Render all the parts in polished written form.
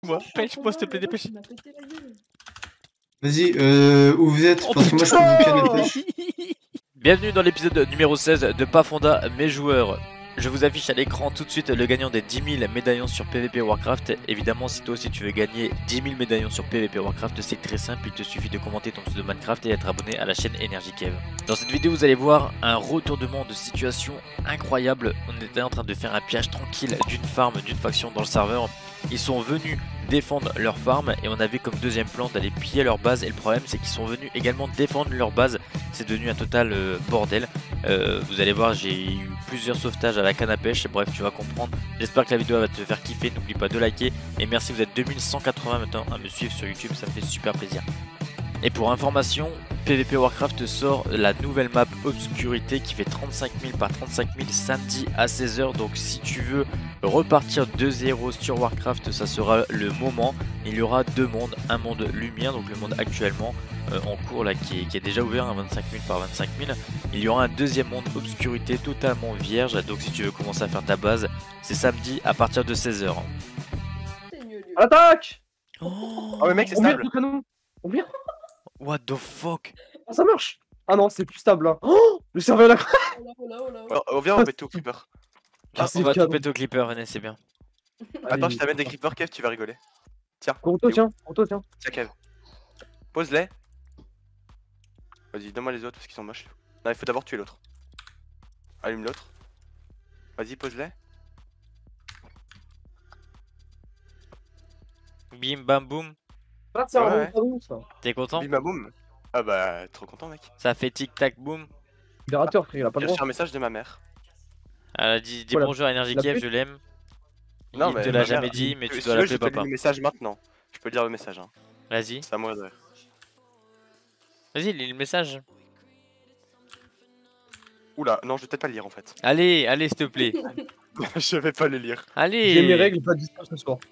Pêche-moi s'il te plaît, dépêche. Vas-y, où vous êtes? Parce que moi je peux vous canner de pêche. Bienvenue dans l'épisode numéro 16 de Pafonda, mes joueurs. Je vous affiche à l'écran tout de suite le gagnant des 10 000 médaillons sur PvP Warcraft. Évidemment, si toi aussi tu veux gagner 10 000 médaillons sur PvP Warcraft, c'est très simple, il te suffit de commenter ton pseudo Minecraft et d'être abonné à la chaîne Energy Kev. Dans cette vidéo, vous allez voir un retournement de situation incroyable. On était en train de faire un pillage tranquille d'une farm, d'une faction dans le serveur. Ils sont venus défendre leur farm et on avait comme deuxième plan d'aller piller leur base, et le problème c'est qu'ils sont venus également défendre leur base. C'est devenu un total bordel. Vous allez voir, j'ai eu plusieurs sauvetages à la canne à pêche, bref tu vas comprendre. J'espère que la vidéo va te faire kiffer, n'oublie pas de liker et merci, vous êtes 2180 maintenant à me suivre sur YouTube, ça me fait super plaisir. Et pour information, PvP Warcraft sort la nouvelle map Obscurité qui fait 35 000 par 35 000 samedi à 16 h. Donc si tu veux repartir de zéro sur Warcraft, ça sera le moment. Il y aura deux mondes, un monde lumière, donc le monde actuellement en cours là qui est déjà ouvert à 25 000 par 25 000. Il y aura un deuxième monde Obscurité totalement vierge, donc si tu veux commencer à faire ta base, c'est samedi à partir de 16 h. Attaque! Oh, mais mec, c'est stable. On vient. What the fuck? Oh, ça marche. Ah non, c'est plus stable là. Oh, le serveur là. On vient, on pète tout creeper. On va tout péter au creeper, venez, c'est bien. Attends, je t'amène des creepers, Kev, tu vas rigoler. Tiens. Courto, tiens, Courto, tiens. Tiens, Kev. Pose-les. Vas-y, donne-moi les autres parce qu'ils sont moches. Non, il faut d'abord tuer l'autre. Allume l'autre. Vas-y, pose-les. Bim bam boum. C'est Ouais. ça. T'es content? Bim, bam, boum. Ah bah, trop content, mec. Ça fait tic tac boum. Libérateur, frère, il a pas J'ai le reçu droit. un message de ma mère. Elle a dit Voilà. bonjour à Energy La Kev, pute. je l'aime. Non, Il mais te ma l'a mère, jamais dit, mais tu Si dois veux, je l'appeler peux te papa. lire le message maintenant. Je peux lire le message. Hein. Vas-y. C'est à moi de. Vas-y, lis le message. Oula, non, je vais peut-être pas le lire en fait. Allez, allez, s'il te plaît. Je vais pas le lire. Allez. J'ai mes règles, pas de distance ce soir.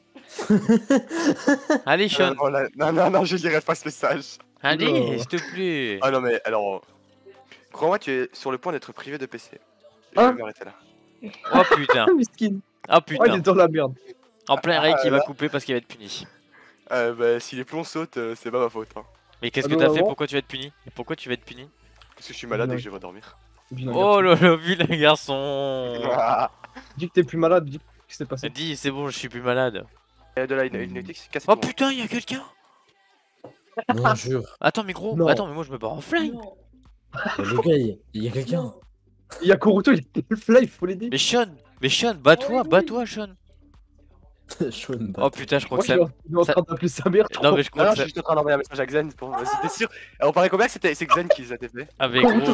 Allez, Sean. Non, je lirai pas ce message. Allez, Oula. s'il te plaît. Ah non, mais alors. Crois-moi, tu es sur le point d'être privé de PC. Je Hein vais m'arrêter là. Oh putain. Miskin. Oh Oh, il putain. est dans la merde. En plein raid qui va là. couper parce qu'il va être puni. Bah, si les plombs sautent, c'est pas ma faute. Hein. Mais qu'est-ce Ah que non, t'as fait? non. Pourquoi tu vas être puni? Et pourquoi tu vas être puni? Parce que je suis malade et que je vais redormir. Oh là là, vilain garçon. Dis que t'es plus malade, dis que c'est passé. Dis, c'est bon, je suis plus malade. De là, une casse. Oh putain, y'a quelqu'un. Non, jure. Attends, mais gros. Non. Attends, mais moi je me barre en fly. Le gars, il y a quelqu'un. Il y a Kuruto, il est le fly, il faut l'aider. Mais Sean, bats-toi, bats-toi, Sean. Chaud une Oh putain, je crois Moi, que je ça. suis en train d'appeler sa mère. Non, mais je crois Non, que je ça. suis juste en train d'envoyer un message à Xen pour. Vas-y, t'es sûr? On paraît combien que c'est Xen qui les a fait? Avec gros.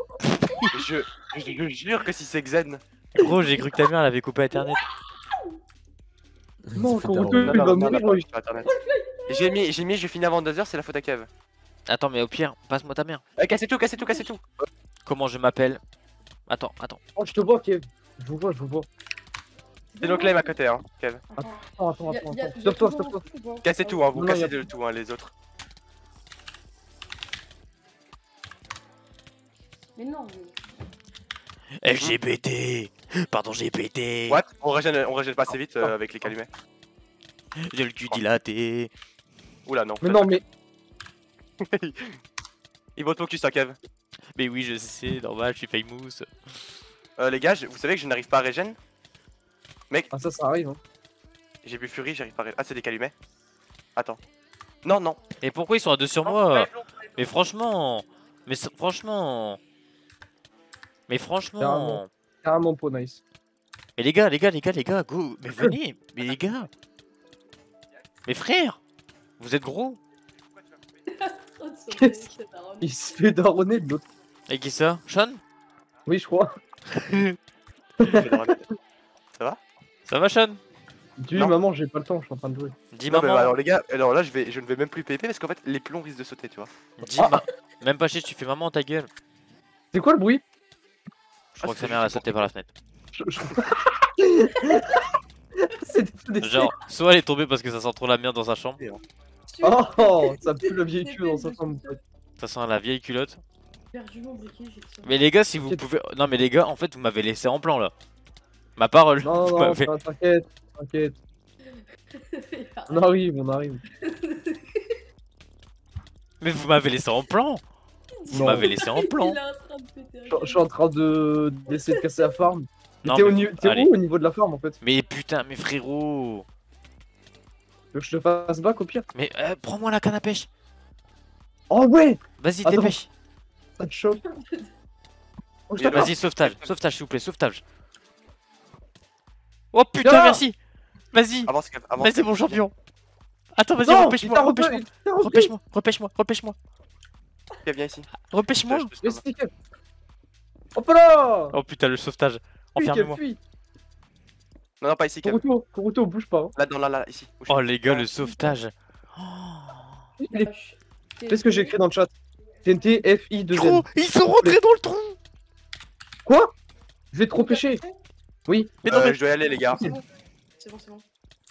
Je jure que si c'est Xen. Gros, j'ai cru que ta mère elle avait coupé internet. Non, Ça fait Kuruto, daron. il va mourir, non, oui. sur internet. J'ai mis, je finis avant 2h, c'est la faute à Kev. Attends, mais au pire, passe-moi ta mère. Cassez tout. Comment je m'appelle? Attends. Oh, je te vois, Kev. Je vous vois. C'est nos claims à côté, hein, Kev. Attends. Stop-toi. Cassez tout, hein, vous Non, cassez y a- de tout, hein, les autres. Mais non, LGBT. Pardon, j'ai pété. What? On régène pas assez vite avec les calumets. J'ai le cul dilaté. Oula, non. Mais non, mais. Il va te focus, hein, Kev. Mais oui, je sais, normal, je suis famous. Les gars, vous savez que je n'arrive pas à régène? Mec, Ah, ça arrive, hein. j'ai bu Fury, j'arrive pas à régène. Ah, c'est des calumets. Attends. Non. Et pourquoi ils sont à deux sur moi? Mais franchement. Franchement. Carrément pas nice. Mais les gars, go. Mais venez. Mais les gars. Mais frère. Vous êtes gros. Il se fait daronner de l'autre. Et qui ça? Sean? Oui, je crois. Ça va, Sean? Dis-lui, Non. maman, j'ai pas le temps, je suis en train de jouer. Dis Non, mais maman. alors les gars, alors là je ne vais même plus PP parce qu'en fait les plombs risquent de sauter, tu vois. Même pas chier, tu fais maman ta gueule. C'est quoi le bruit? Je crois que c'est sa mère a juste sauté par la fenêtre. C'est des Genre, soit elle est tombée parce que ça sent trop la merde dans sa chambre. Oh, ça pue le vieil cul dans sa chambre. Ça sent la vieille culotte. perdu mon briquet, j'ai ça. Mais les gars, si vous pouvez. Non, mais les gars, en fait, vous m'avez laissé en plan là. Ma parole. Non, Vous non, m'avez- t'inquiète. On arrive, on arrive. Mais vous m'avez laissé en plan. Vous Non. m'avez laissé en plan. Il est en train de péter un Je suis en train d'essayer de casser la farm. Non, T'es mais- allez. où au niveau de la farm en fait? Mais putain, mais frérot. Tu veux que je te fasse back au pire? Mais prends-moi la canne à pêche. Oh ouais! Vas-y, Attends. dépêche. Ça te choque. Oh, je Mais t'attends. Vas-y, sauvetage. Sauvetage, s'il vous plaît, sauvetage. Oh putain, Viens là. merci. Vas-y. Avance, Kev, avance. Vas-y, mon champion. Attends, vas-y, Non, il repêche-moi. t'a Repêche-moi. repêché, il t'a repêché. Repêche-moi. Repêche-moi. Repêche-moi. Kev, viens ici. Repêche-moi. Je te sauve. Yes, nickel. Hop là! Oh putain, le sauvetage. Fuis, Enfermez-moi. fuis. Non, non, pas ici, Kev. Kuruto, bouge pas. Hein. Là, ici. Bouge Oh pas. les gars, le sauvetage. Oh. Il est- Fais ce que j'ai écrit dans le chat. TNT FI 2 Gros, ils sont rentrés dans le trou. Quoi? Je vais trop pêcher. Oui. Mais non, mais Je dois y aller, les gars. C'est bon. C'est bon, c'est bon.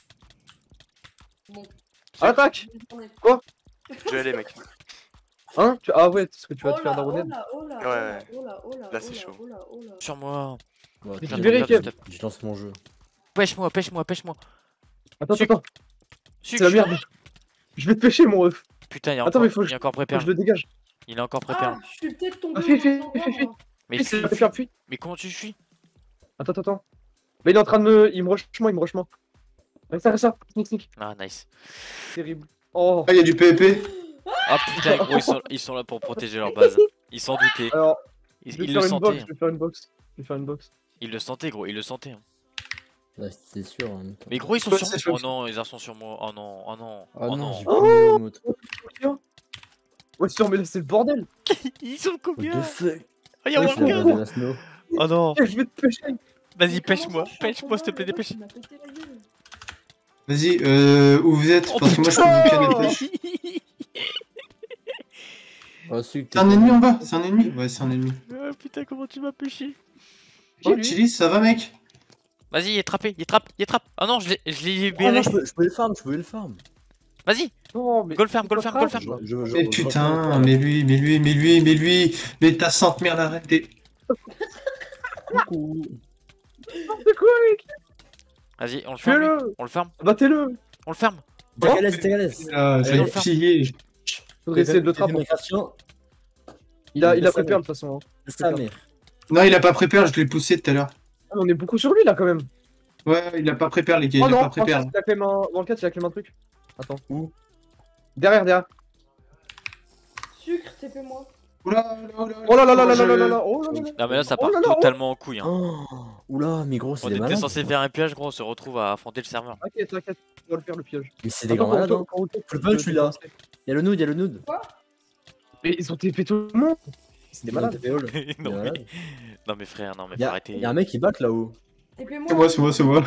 Bon. Attaque! Je dois y aller, mec. Hein? Ah ouais, c'est ce que tu vas Oh te faire là, oh daronner. là, oh là, Ouais. oh là, oh là, Là, oh c'est là, chaud. oh là, oh là. sur moi. Ouais, Mais je- libéré, Kev. Je lance mon jeu. Pêche-moi, pêche-moi, pêche-moi. Attends, Sucre. attends. C'est la merde. Je vais te pêcher, mon ref. Putain, il y a Attends, encore, mais faut que il y a encore Faut que pré-perle. je le dégage. Il est encore pré-perle. Ah, je suis peut-être tombé. Ah, fuis, au fuis, endroit, fuis, fuis. moi. Mais Fuis, c'est fuis, la fuis. pré-perle, fuis. Mais comment tu fuis? Attends. Mais il est en train de me. Il me rush moi, il me rush moi. Reste ça. Sneak. Ah, nice. Terrible. Oh. Ah, il y a du PvP. Ah putain, gros, ils sont là pour protéger leur base. Ils s'en doutaient. Alors, Ils, je vais ils faire le une box. sentaient. Je vais faire une box. Je vais faire une box. Ils le sentaient, gros, ils le sentaient. hein. Ouais, c'est sûr. Hein. Mais gros, ils sont Ouais, sur c'est moi. Oh chaud. non, ils sont sur moi. Oh non, oh non, Ah oh non, non. j'ai plus de moto. Ouais, sûr, mais là, c'est le bordel. Ils sont What combien? the fuck? Oh, y'a Ouais, moins c'est C'est la la de base. de la snow. Oh non. Je vais te pêcher. Vas-y, Mais pêche-moi. comment ça, je suis en Pêche-moi, s'il te plaît, combat, dépêche. il m'a pété la gueule. Vas-y, où vous êtes? Oh, Parce que moi, je peux vous canne à pêche. Oh, celui que C'est un ennemi en bas? C'est un ennemi? Ouais, c'est un ennemi. Ah, putain, comment tu m'as pêché? Oh, Chili, ça va, mec? Vas-y, il trappé, il trappe. Ah non, je l'ai Ah libéré. non, je pouvais le farm, je pouvais le farm. Vas-y, Non, mais. go le ferme, go le ferme, go le Pas ferme. Mais putain, mais lui, mais ta sante merde, arrêtez. Coucou. C'est quoi, mec? Vas-y, on le ferme. lui. Fais-le. On le ferme, Battez-le. on le ferme. T'es à l'aise, t'es à l'aise. Ah, Allez, on le j'ai fait. pillé. Faudrait essayer de le trapper. Il a préparé de toute façon. Hein. Sa mère. Non, il a pas prépare, je l'ai poussé tout à l'heure. Ah, on est beaucoup sur lui là quand même. Ouais, il a pas prépare, les gars, Oh il a non, pas prépare. il a quand même un. Dans le 4, il a quand même un truc. Attends. Où? Derrière. Sucre, TP-moi. Oula, Oh là là là là je- là là là. Oh là là là. Non, mais là, ça Oh part là là, totalement en couille. Hein. Oh, oula, mais gros, c'est On des était malades. censé faire un piège, gros, on se retrouve à affronter le serveur. T'inquiète, on va le faire le piège. Mais c'est des grands malades. Hein. Faut le punch, celui-là. Y'a le nude, y'a le nude. Mais ils ont TP tout le monde. C'est des malades. non, mais... non, mais frère, non, mais faut Y'a arrêter. un mec qui bat là-haut. TP-moi. C'est moi.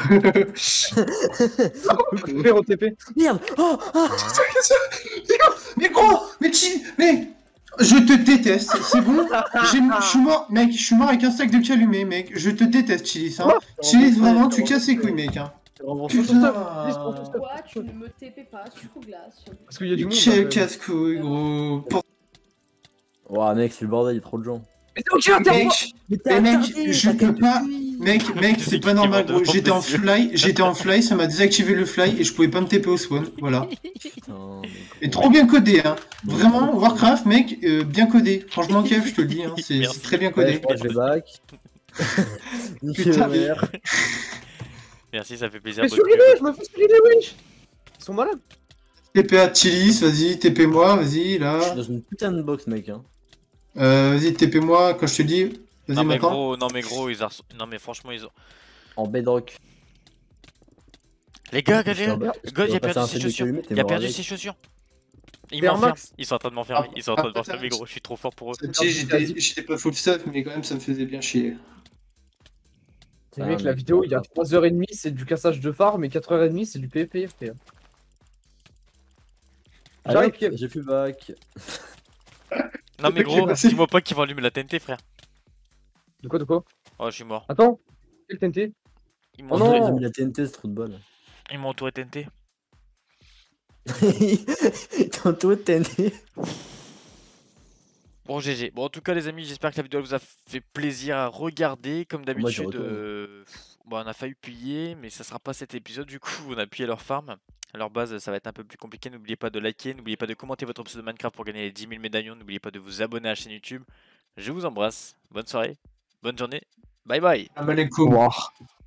Faire au TP. Merde. Oh, ah. Mais gros, mais je te déteste, c'est bon. Je suis mort, mec, je suis mort avec un sac de allumé, mec. Je te déteste, Chilis. Hein. Chilis, vraiment, tu casses les couilles, mec. Hein. Putain. Pourquoi tu ne me TP pas sucre glace? Parce qu'il y a du monde. Quel casse-couille, gros. Ouah, mec, c'est le bordel, y'a trop de gens. Mais c'est ok, interrompt. Mais mec, je peux pas. Mec, c'est pas normal, gros. J'étais en fly, ça m'a désactivé le fly et je pouvais pas me TP au spawn. Voilà. Putain, Et trop bien codé, hein. Vraiment, Warcraft, mec, bien codé. Franchement, Kev, je te le dis, hein. C'est très bien ouais, codé. je crois que je vais back. Niquer Putain, ma mais- mère. Merci, ça fait plaisir. Mais bonne sur pub. je me fais surider, wesh. Ils sont malades. TP à Chilis, vas-y, TP-moi, vas-y, Je suis là. dans une putain de box, mec. Hein. Vas-y, TP-moi quand je te dis. Vas-y, Non, mais maintenant. gros, non, mais franchement, ils ont. En bedrock. Les gars, Je suis en bas. God, il a Je dois passer perdu un ses fait de chaussures. allumé, t'es Il a mort perdu avec. ses chaussures. Ils Air m'enferment. Max. Ils sont en train de m'enfermer. Ils sont en train de Ah, m'enfermer, gros. Je suis trop fort pour eux. J'étais pas full stuff, mais quand même, ça me faisait bien chier. C'est mec, la vidéo, il y a 3h30, c'est du cassage de farm, et 4h30, c'est du PvP, frère. Ah, J'arrive, ouais, Kev. j'ai plus back. Non, mais J'ai gros, passé. dis-moi pas qu'ils vont allumer la TNT, frère. De quoi? Oh, je suis mort. Attends. Quel TNT? Ils Oh m'ont non. Ils ont mis la TNT, ce trou de balle. Ils m'ont entouré TNT. T'as entouré de TNT. Bon, GG. Bon, en tout cas, les amis, j'espère que la vidéo vous a fait plaisir à regarder. Comme Moi, j'ai d'habitude, retourné. Bon, on a failli piller, mais ça sera pas cet épisode. Du coup, on a pillé leur farm. Leur base, ça va être un peu plus compliqué. N'oubliez pas de liker, n'oubliez pas de commenter votre pseudo de Minecraft pour gagner les 10 000 médaillons. N'oubliez pas de vous abonner à la chaîne YouTube. Je vous embrasse. Bonne soirée, bonne journée. Bye bye. Ah bah les Au revoir.